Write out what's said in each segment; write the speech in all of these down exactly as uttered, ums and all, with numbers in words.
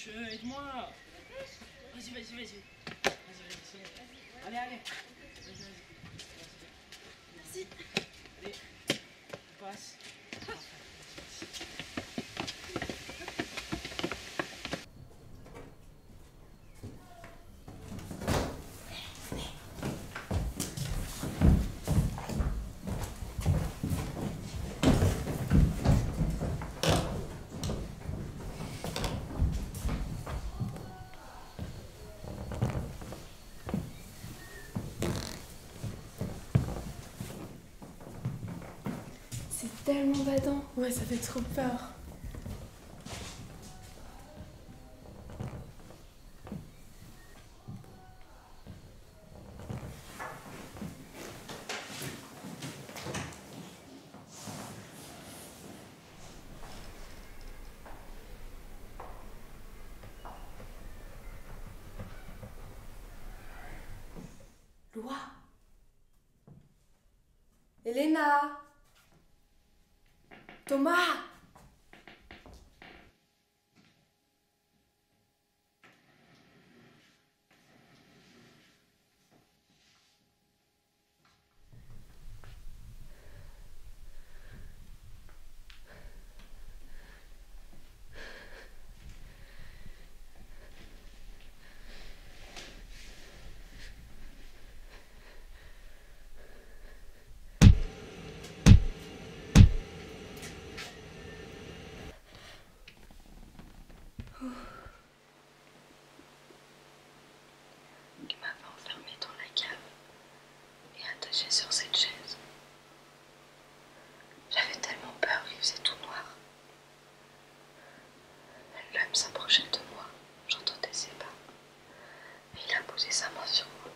Wesh, euh, aide-moi. Vas-y, vas-y, vas-y. Vas-y, vas-y. Allez, allez. Vas-y, vas-y. Merci. Allez, passe. C'est tellement badant. Ouais, ça fait trop peur. Loi. Elena. Thomas. Il m'avait enfermé dans la cave et attaché sur cette chaise. J'avais tellement peur, il faisait tout noir. L'homme s'approchait de moi, j'entendais ses pas. Et il a posé sa main sur moi.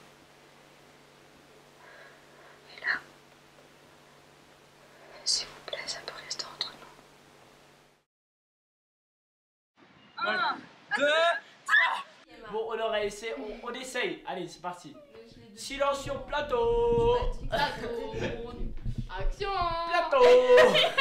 Et là, s'il vous plaît, ça peut rester entre nous. Un, deux, bon, on aurait essayé, on, on essaye. Allez, c'est parti. Silence sur plateau. Plateau. Action. Plateau.